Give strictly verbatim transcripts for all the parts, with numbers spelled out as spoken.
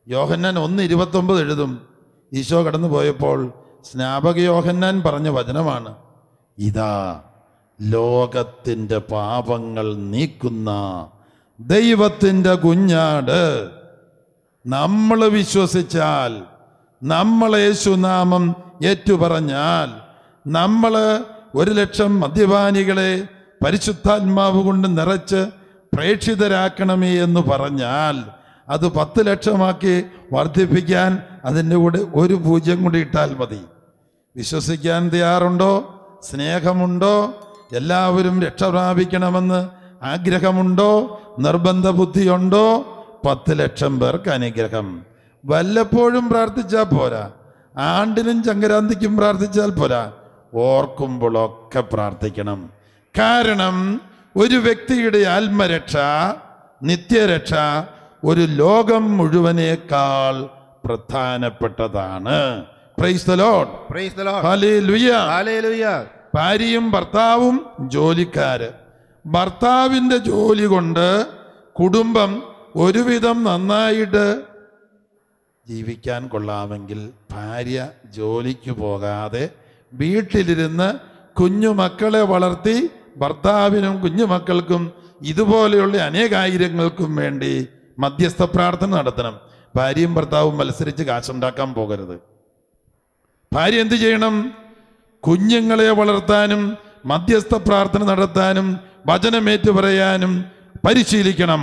യോഹന്നാൻ ഒന്ന് ഇരുപത്തൊമ്പത് എഴുതും, ഈശോ കടന്നു പോയപ്പോൾ സ്നാപക യോഹന്നാൻ പറഞ്ഞ വചനമാണ്, ഇതാ ലോകത്തിൻ്റെ പാപങ്ങൾ നീക്കുന്ന ദൈവത്തിൻ്റെ കുഞ്ഞാട്. നമ്മൾ വിശ്വസിച്ചാൽ, നമ്മൾ യേശുനാമം ഏറ്റുപറഞ്ഞാൽ, നമ്മൾ ഒരു ലക്ഷം മദ്യപാനികളെ പരിശുദ്ധാത്മാവ് കൊണ്ട് നിറച്ച് പ്രേക്ഷിതരാക്കണമേ എന്ന് പറഞ്ഞാൽ അത് പത്ത് ലക്ഷമാക്കി വർദ്ധിപ്പിക്കാൻ അതിൻ്റെ കൂടെ ഒരു പൂജ്യം കൂടി ഇട്ടാൽ മതി. വിശ്വസിക്കാൻ തയ്യാറുണ്ടോ? സ്നേഹമുണ്ടോ? എല്ലാവരും രക്ഷ പ്രാപിക്കണമെന്ന് ആഗ്രഹമുണ്ടോ? നിർബന്ധ ബുദ്ധിയുണ്ടോ? പത്ത് ലക്ഷം പേർക്ക് അനുഗ്രഹം. വല്ലപ്പോഴും പ്രാർത്ഥിച്ചാൽ പോരാ, ആണ്ടിനും സംക്രാന്തിക്കും പ്രാർത്ഥിച്ചാൽ പോരാ, ഓർക്കുമ്പോഴൊക്കെ പ്രാർത്ഥിക്കണം. കാരണം ഒരു വ്യക്തിയുടെ ആത്മരക്ഷ, നിത്യരക്ഷ ഒരു ലോകം മുഴുവനേക്കാൾ പ്രധാനപ്പെട്ടതാണ്. Praise the lord, praise the lord, hallelujah, hallelujah. ഭാര്യയും ഭർത്താവും ജോലിക്കാര്. ഭർത്താവിൻ്റെ ജോലി കൊണ്ട് കുടുംബം ഒരുവിധം നന്നായിട്ട് ജീവിക്കാൻ കൊള്ളാമെങ്കിൽ ഭാര്യ ജോലിക്ക് പോകാതെ വീട്ടിലിരുന്ന് കുഞ്ഞുമക്കളെ വളർത്തി ഭർത്താവിനും കുഞ്ഞുമക്കൾക്കും ഇതുപോലെയുള്ള അനേകായിരങ്ങൾക്കും വേണ്ടി മധ്യസ്ഥ പ്രാർത്ഥന നടത്തണം. ഭാര്യയും ഭർത്താവും മത്സരിച്ച് കാശുണ്ടാക്കാൻ പോകരുത്. ഭാര്യ എന്ത് ചെയ്യണം? കുഞ്ഞുങ്ങളെ വളർത്താനും മധ്യസ്ഥ പ്രാർത്ഥന നടത്താനും വചനമേറ്റു പറയാനും പരിശീലിക്കണം.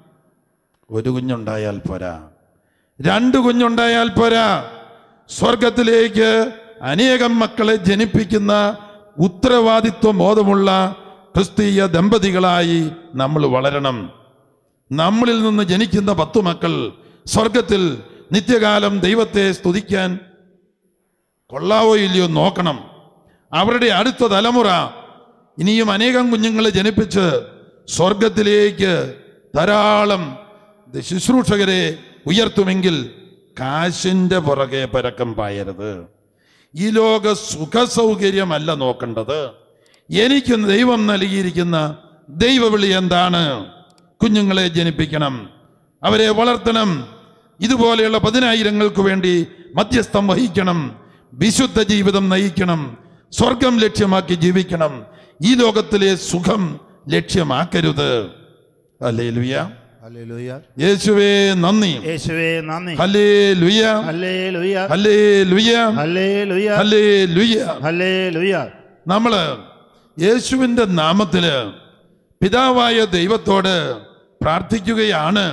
ഒരു കുഞ്ഞുണ്ടായാൽ പോരാ, രണ്ട് കുഞ്ഞുണ്ടായാൽ പോരാ. സ്വർഗത്തിലേക്ക് അനേകം മക്കളെ ജനിപ്പിക്കുന്ന ഉത്തരവാദിത്വ ബോധമുള്ള ക്രിസ്തീയ ദമ്പതികളായി നമ്മൾ വളരണം. നമ്മളിൽ നിന്ന് ജനിക്കുന്ന പത്തു മക്കൾ സ്വർഗത്തിൽ നിത്യകാലം ദൈവത്തെ സ്തുതിക്കാൻ കൊള്ളാവോ ഇല്ലയോ നോക്കണം. അവരുടെ അടുത്ത തലമുറ ഇനിയും അനേകം കുഞ്ഞുങ്ങളെ ജനിപ്പിച്ച് സ്വർഗത്തിലേക്ക് ധാരാളം ശുശ്രൂഷകരെ ഉയർത്തുമെങ്കിൽ കാശിൻ്റെ പുറകെ പരക്കം പായരുത്. ഈ ലോക സുഖ സൗകര്യമല്ല നോക്കേണ്ടത്. എനിക്ക് ദൈവം നൽകിയിരിക്കുന്ന ദൈവവിളി എന്താണ്? കുഞ്ഞുങ്ങളെ ജനിപ്പിക്കണം, അവരെ വളർത്തണം, ഇതുപോലെയുള്ള പതിനായിരങ്ങൾക്ക് വേണ്ടി മധ്യസ്ഥം വഹിക്കണം, വിശുദ്ധ ജീവിതം നയിക്കണം, സ്വർഗം ലക്ഷ്യമാക്കി ജീവിക്കണം. ഈ ലോകത്തിലെ സുഖം ലക്ഷ്യമാക്കരുത്. Hallelujah, hallelujah. യേശുവേ നന്ദി, യേശുവേ നന്ദി. Hallelujah, hallelujah, hallelujah, hallelujah, hallelujah. Hallelujah. നമ്മള് യേശുവിൻ്റെ നാമത്തില് പിതാവായ ദൈവത്തോട് പ്രാർത്ഥിക്കുകയാണ്,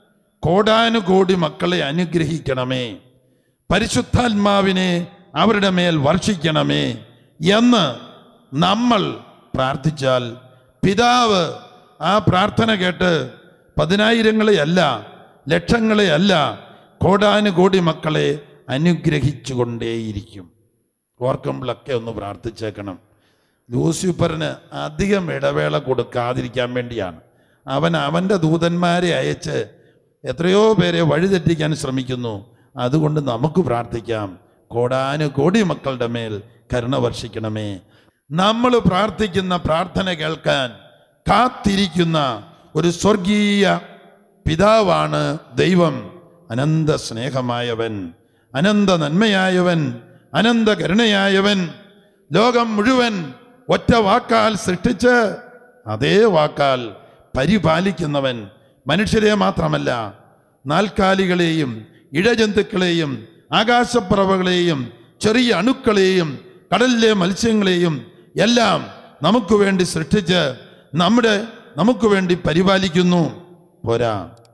കോടാനുകോടി മക്കളെ അനുഗ്രഹിക്കണമേ, പരിശുദ്ധാത്മാവിനെ അവരുടെ മേൽ വർഷിക്കണമേ എന്ന് നമ്മൾ പ്രാർത്ഥിച്ചാൽ പിതാവ് ആ പ്രാർത്ഥന കേട്ട് പതിനായിരങ്ങളെയല്ല, ലക്ഷങ്ങളെയല്ല, കോടാനുകോടി മക്കളെ അനുഗ്രഹിച്ചു കൊണ്ടേയിരിക്കും. ഓർക്കുമ്പോഴൊക്കെ ഒന്ന് പ്രാർത്ഥിച്ചേക്കണം. ലൂസിഫറിന് അധികം ഇടവേള കൊടുക്കാതിരിക്കാൻ വേണ്ടിയാണ്. അവൻ അവൻ്റെ ദൂതന്മാരെ അയച്ച് എത്രയോ പേരെ വഴിതെറ്റിക്കാൻ ശ്രമിക്കുന്നു. അതുകൊണ്ട് നമുക്ക് പ്രാർത്ഥിക്കാം, കോടാനുകോടി മക്കളുടെ മേൽ കരുണ വർഷിക്കണമേ. നമ്മൾ പ്രാർത്ഥിക്കുന്ന പ്രാർത്ഥന കേൾക്കാൻ കാത്തിരിക്കുന്ന ഒരു സ്വർഗീയ പിതാവാണ് ദൈവം. അനന്ത സ്നേഹമായവൻ, അനന്ത നന്മയായവൻ, അനന്ത കരുണയായവൻ, ലോകം മുഴുവൻ ഒറ്റ വാക്കാൽ സൃഷ്ടിച്ച് അതേ വാക്കാൽ പരിപാലിക്കുന്നവൻ. മനുഷ്യരെ മാത്രമല്ല, നാൽക്കാലികളെയും ഇഴജന്തുക്കളെയും ആകാശപ്പറവകളെയും ചെറിയ അണുക്കളെയും കടലിലെ മത്സ്യങ്ങളെയും എല്ലാം നമുക്ക് വേണ്ടി സൃഷ്ടിച്ച് നമ്മുടെ നമുക്ക് വേണ്ടി പരിപാലിക്കുന്നു. പോരാ,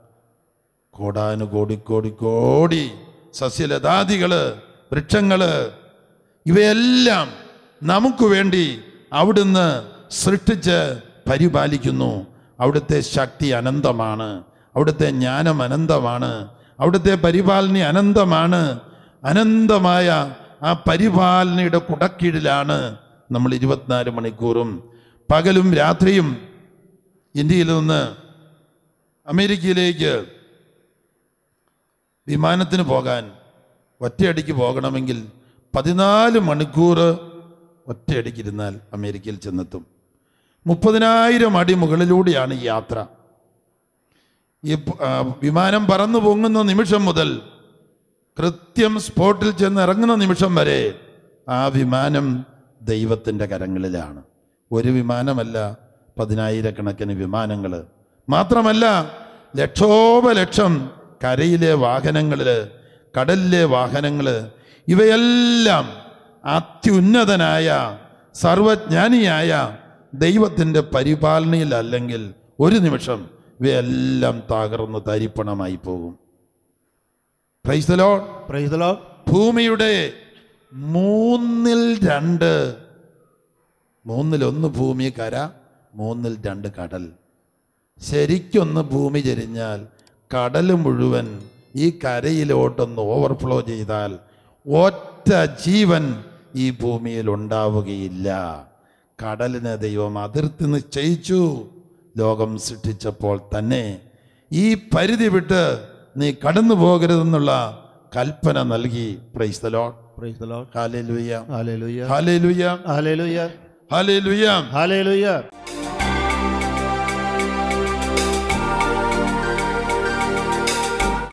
കോടാനുകോടി കോടി കോടി സസ്യലതാദികള്, വൃക്ഷങ്ങള്, ഇവയെല്ലാം നമുക്ക് വേണ്ടി അവിടുന്ന് സൃഷ്ടിച്ച് പരിപാലിക്കുന്നു. അവിടുത്തെ ശക്തി അനന്തമാണ്, അവിടുത്തെ ജ്ഞാനം അനന്തമാണ്, അവിടുത്തെ പരിപാലന അനന്തമാണ്. അനന്തമായ ആ പരിപാലനയുടെ കുടക്കീഴിലാണ് നമ്മൾ ഇരുപത്തിനാല് മണിക്കൂറും പകലും രാത്രിയും. ഇന്ത്യയിൽ നിന്ന് അമേരിക്കയിലേക്ക് വിമാനത്തിന് പോകാൻ ഒറ്റയടിക്ക് പോകണമെങ്കിൽ പതിനാല് മണിക്കൂർ ഒറ്റയടിക്കിരുന്നാൽ അമേരിക്കയിൽ ചെന്നെത്തും. മുപ്പതിനായിരം അടി മുകളിലൂടെയാണ് ഈ യാത്ര. ഈ വിമാനം പറന്നു പൊങ്ങുന്ന നിമിഷം മുതൽ കൃത്യം സ്പോട്ടിൽ ചെന്ന് ഇറങ്ങുന്ന നിമിഷം വരെ ആ വിമാനം ദൈവത്തിൻ്റെ കരങ്ങളിലാണ്. ഒരു വിമാനമല്ല, പതിനായിരക്കണക്കിന് വിമാനങ്ങൾ. മാത്രമല്ല ലക്ഷോപലക്ഷം കരയിലെ വാഹനങ്ങളിൽ, കടലിലെ വാഹനങ്ങൾ, ഇവയെല്ലാം അത്യുന്നതനായ സർവജ്ഞാനിയായ ദൈവത്തിൻ്റെ പരിപാലനയിലല്ലെങ്കിൽ ഒരു നിമിഷം ഇവയെല്ലാം തകർന്ന് തരിപ്പണമായി പോകും. Praise the lord. Praise the lord. ഭൂമിയുടെ മൂന്നിൽ രണ്ട്, മൂന്നിലൊന്ന് ഭൂമി കര, മൂന്നിൽ രണ്ട് കടൽ. ശരിക്കൊന്ന് ഭൂമി ചെരിഞ്ഞാൽ കടൽ മുഴുവൻ ഈ കരയിലോട്ടൊന്ന് ഓവർഫ്ലോ ചെയ്താൽ ഒറ്റ ജീവൻ ഈ ഭൂമിയിൽ ഉണ്ടാവുകയില്ല. കടലിനെ ദൈവം അതിർത്തി നിശ്ചയിച്ചു ലോകം സൃഷ്ടിച്ചപ്പോൾ തന്നെ. ഈ പരിധി വിട്ട് നീ കടന്നു പോകരുതെന്നുള്ള കൽപ്പന നൽകി. Praise the lord. Praise the lord. Hallelujah. Hallelujah. Hallelujah. Hallelujah. Hallelujah. Hallelujah.